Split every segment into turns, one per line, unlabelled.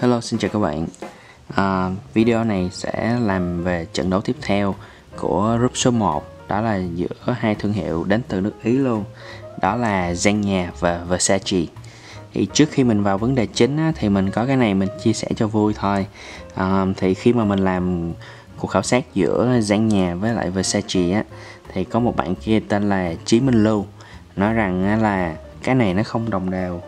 Hello, xin chào các bạn. Video này sẽ làm về trận đấu tiếp theo của group số 1. Đó là giữa hai thương hiệu đến từ nước Ý luôn. Đó là Zegna và Versace. Thì trước khi mình vào vấn đề chính á, thì mình có cái này mình chia sẻ cho vui thôi. Thì khi mà mình làm cuộc khảo sát giữa Zegna với lại Versace á, thì có một bạn kia tên là Chí Minh Lưu nói rằng là cái này nó không đồng đều.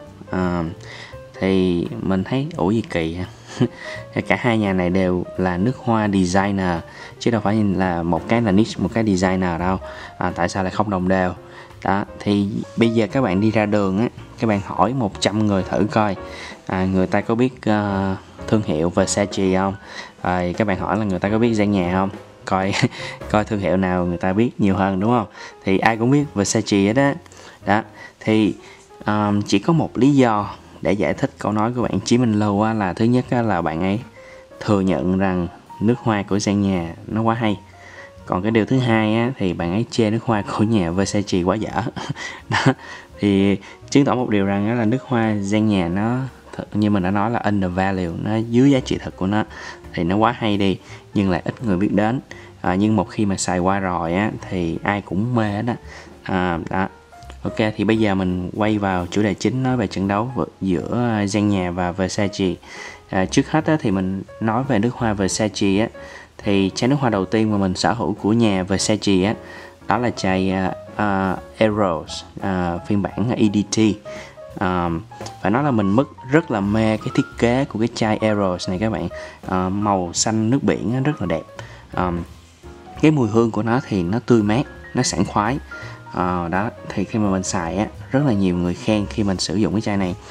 Thì mình thấy ủa gì kỳ ha. Cả hai nhà này đều là nước hoa designer chứ đâu phải là một cái là niche, một cái designer đâu. Tại sao lại không đồng đều đó? Thì bây giờ các bạn đi ra đường á, các bạn hỏi 100 người thử coi người ta có biết thương hiệu Versace không, rồi các bạn hỏi là người ta có biết Zegna không, coi thương hiệu nào người ta biết nhiều hơn, đúng không? Thì ai cũng biết Versace hết á. Đó thì chỉ có một lý do để giải thích câu nói của bạn Chí Minh Lưu á, là thứ nhất á, là bạn ấy thừa nhận rằng nước hoa của Zegna nó quá hay. Còn cái điều thứ hai á, thì bạn ấy chê nước hoa của nhà Versace quá dở. Đó thì chứng tỏ một điều rằng á, là nước hoa Zegna nó như mình đã nói là undervalue, nó dưới giá trị thật của nó, thì nó quá hay đi nhưng lại ít người biết đến. Nhưng một khi mà xài qua rồi á, thì ai cũng mê đó. Đó. Ok, thì bây giờ mình quay vào chủ đề chính, nói về trận đấu giữa Zegna và Versace. Trước hết á, thì mình nói về nước hoa Versace á, thì chai nước hoa đầu tiên mà mình sở hữu của nhà Versace á, đó là chai Eros phiên bản EDT. Phải nói là mình rất là mê cái thiết kế của cái chai Eros này các bạn. Màu xanh nước biển á, rất là đẹp. Cái mùi hương của nó thì nó tươi mát, nó sảng khoái. Đó thì khi mà mình xài á, rất là nhiều người khen khi mình sử dụng cái chai này.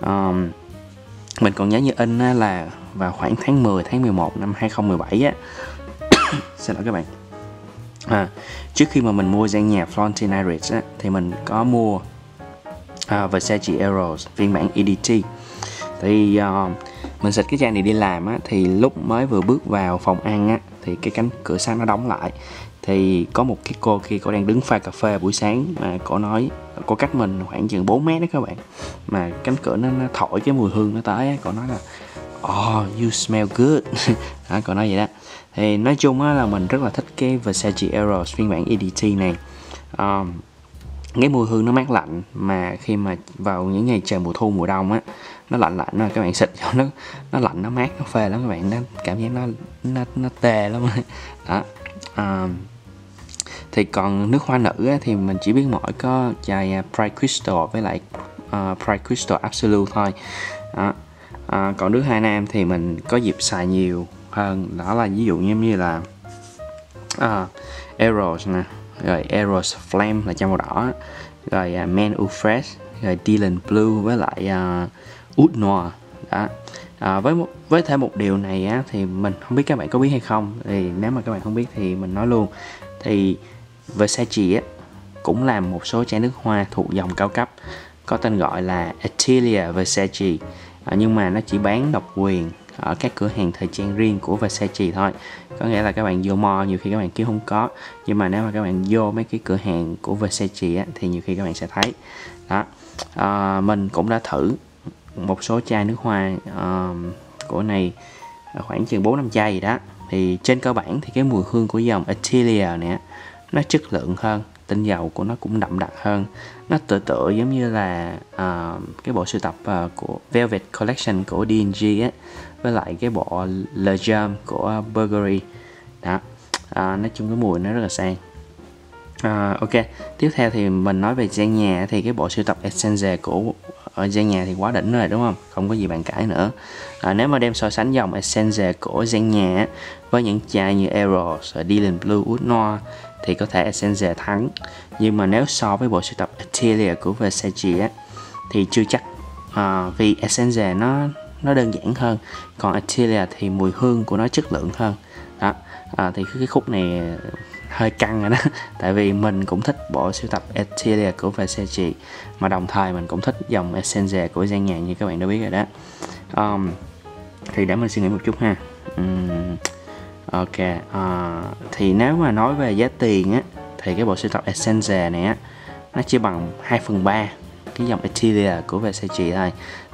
Mình còn nhớ như in á, là vào khoảng tháng 10, tháng 11 năm 2017 á. Xin lỗi các bạn. Trước khi mà mình mua Zegna Florentine Iris á, thì mình có mua Versace Eros phiên bản EDT. Thì mình xịt cái chai này đi làm á, thì lúc mới vừa bước vào phòng ăn á, thì cái cánh cửa sắt nó đóng lại. Thì có một cái cô kia, cô đang đứng pha cà phê buổi sáng, mà cô nói, cô cách mình khoảng chừng 4 mét đó các bạn, mà cánh cửa nó thổi cái mùi hương nó tới á, cô nói là "Oh, you smell good." Đó, cô nói vậy đó. Thì nói chung á, là mình rất là thích cái Versace Eros phiên bản EDT này. Cái mùi hương nó mát lạnh, mà khi mà vào những ngày trời mùa thu mùa đông á, nó lạnh lạnh rồi các bạn xịt cho nó lạnh, nó mát, nó phê lắm các bạn. Nó cảm giác nó tê lắm. Đó. Thì còn nước hoa nữ á, thì mình chỉ biết mỗi có chai Bright Crystal với lại Bright Crystal Absolute thôi. Đó. Còn nước hoa nam thì mình có dịp xài nhiều hơn, đó là ví dụ như là Eros nè, rồi Eros Flame là chai màu đỏ, rồi Man Eau Fresh, rồi Dylan Blue với lại Oud Noir. Đó. Với thêm một điều này á, thì mình không biết các bạn có biết hay không, thì nếu mà các bạn không biết thì mình nói luôn. Thì Versace á, cũng làm một số chai nước hoa thuộc dòng cao cấp có tên gọi là Atelier Versace, nhưng mà nó chỉ bán độc quyền ở các cửa hàng thời trang riêng của Versace thôi. Có nghĩa là các bạn vô mall nhiều khi các bạn kiếm không có, nhưng mà nếu mà các bạn vô mấy cái cửa hàng của Versace á, thì nhiều khi các bạn sẽ thấy. Đó. Mình cũng đã thử một số chai nước hoa của này, khoảng chừng 4-5 chai gì đó. Thì trên cơ bản thì cái mùi hương của dòng Atelier này nó chất lượng hơn, tinh dầu của nó cũng đậm đặc hơn. Nó tựa giống như là cái bộ sưu tập của Velvet Collection của D&G á, với lại cái bộ Le Germe của Bulgari. Đó. Nói chung cái mùi nó rất là sang. Ok, tiếp theo thì mình nói về Zegna. Thì cái bộ sưu tập Essence của ở Zegna thì quá đỉnh rồi, đúng không? Không có gì bàn cãi nữa. Nếu mà đem so sánh dòng Essence của Zegna với những chai như Eros, Dylan Blue, Oud Noir thì có thể Essence thắng. Nhưng mà nếu so với bộ sưu tập Atelier của Versace á, thì chưa chắc, vì Essence nó đơn giản hơn, còn Atelier thì mùi hương của nó chất lượng hơn. Đó. Thì cái khúc này hơi căng rồi đó. Tại vì mình cũng thích bộ sưu tập Atelier của Versace, mà đồng thời mình cũng thích dòng Essence của Zegna như các bạn đã biết rồi đó. Thì để mình suy nghĩ một chút ha. Ok, thì nếu mà nói về giá tiền á, thì cái bộ sưu tập Essence này á, nó chỉ bằng 2/3 cái dòng Atelier của Versace thôi.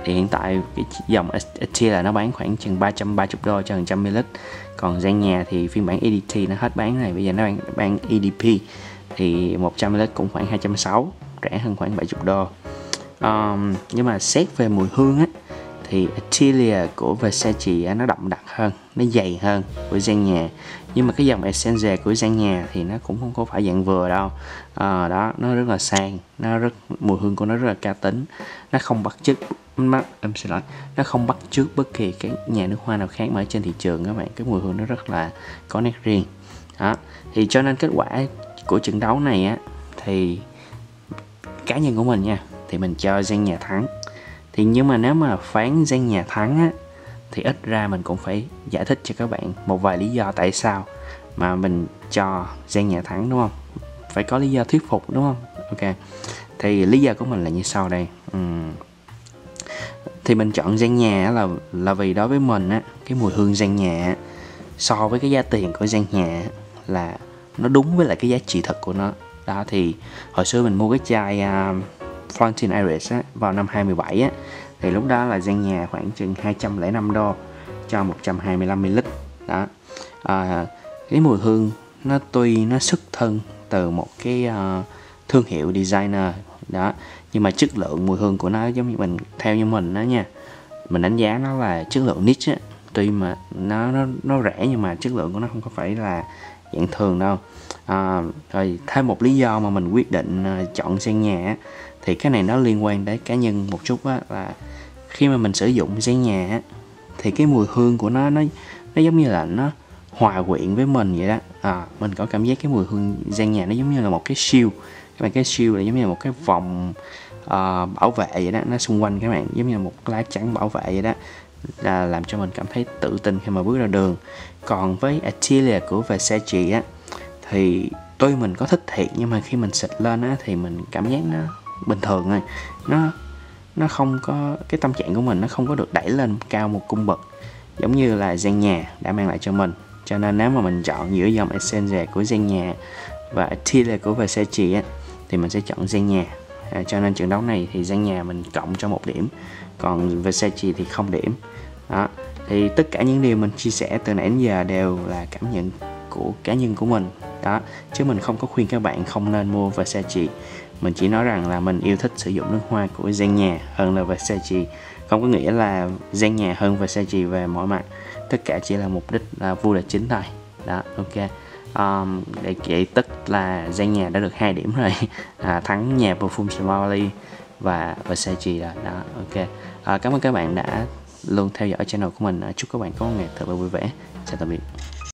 thì hiện tại cái dòng Atilia nó bán khoảng chừng $330 cho 100ml, còn Zegna thì phiên bản EDT nó hết bán này, bây giờ nó bán EDP thì 100ml cũng khoảng 260, rẻ hơn khoảng $70. Nhưng mà xét về mùi hương á thì Atilia của Versace nó đậm đặc hơn, nó dày hơn của Zegna, nhưng mà cái dòng Essence của Zegna thì nó cũng không có phải dạng vừa đâu. Đó, nó rất là sang, mùi hương của nó rất là cá tính, nó không bắt chước nó không bắt chước bất kỳ cái nhà nước hoa nào khác mà ở trên thị trường các bạn. Cái mùi hương nó rất là có nét riêng. Đó, thì cho nên kết quả của trận đấu này á thì cá nhân của mình nha, thì mình cho Zegna thắng. Thì nhưng mà nếu mà phán Zegna thắng á thì ít ra mình cũng phải giải thích cho các bạn một vài lý do tại sao mà mình cho Zegna thắng, đúng không? Phải có lý do thuyết phục, đúng không? Ok, thì lý do của mình là như sau đây. Thì mình chọn Zegna là vì đối với mình á, cái mùi hương Zegna so với cái giá tiền của Zegna là nó đúng với lại cái giá trị thật của nó. Đó, thì hồi xưa mình mua cái chai Florentine Iris á, vào năm 2017 á, thì lúc đó là Zegna khoảng chừng $205 cho 125ml. Đó, cái mùi hương nó tuy nó xuất thân từ một cái thương hiệu designer đó, nhưng mà chất lượng mùi hương của nó giống như theo như mình đó nha, mình đánh giá nó là chất lượng niche á. Tuy mà nó rẻ nhưng mà chất lượng của nó không có phải là dạng thường đâu. Rồi thêm một lý do mà mình quyết định chọn Zegna á, thì cái này nó liên quan đến cá nhân một chút á, là khi mà mình sử dụng Zegna á thì cái mùi hương của nó giống như là nó hòa quyện với mình vậy đó. Mình có cảm giác cái mùi hương Zegna nó giống như là một cái shield. Các bạn, cái shield là giống như là một cái vòng bảo vệ vậy đó, nó xung quanh các bạn, giống như là một lá chắn bảo vệ vậy đó, là làm cho mình cảm thấy tự tin khi mà bước ra đường. Còn với Atilia của Versace á thì tuy mình có thích thiệt, nhưng mà khi mình xịt lên á thì mình cảm giác nó bình thường thôi. Nó không có, cái tâm trạng của mình nó không có được đẩy lên cao một cung bậc giống như là Zegna đã mang lại cho mình. Cho nên nếu mà mình chọn giữa dòng Essence của Zegna và Atilia của Versace á, thì mình sẽ chọn Zegna. Cho nên trận đấu này thì Zegna mình cộng cho 1 điểm, còn Versace thì 0 điểm. Đó, thì tất cả những điều mình chia sẻ từ nãy đến giờ đều là cảm nhận của cá nhân của mình đó, chứ mình không có khuyên các bạn không nên mua Versace. Mình chỉ nói rằng là mình yêu thích sử dụng nước hoa của Zegna hơn là Versace, không có nghĩa là Zegna hơn Versace về mọi mặt, tất cả chỉ là mục đích là vui là chính thôi. Đó, ok. Để vậy tức là Zegna đã được 2 điểm rồi. Thắng nhà Parfums và Versace rồi. Đó, ok. Cảm ơn các bạn đã luôn theo dõi channel của mình. Chúc các bạn có một ngày thật là vui vẻ. Chào tạm biệt.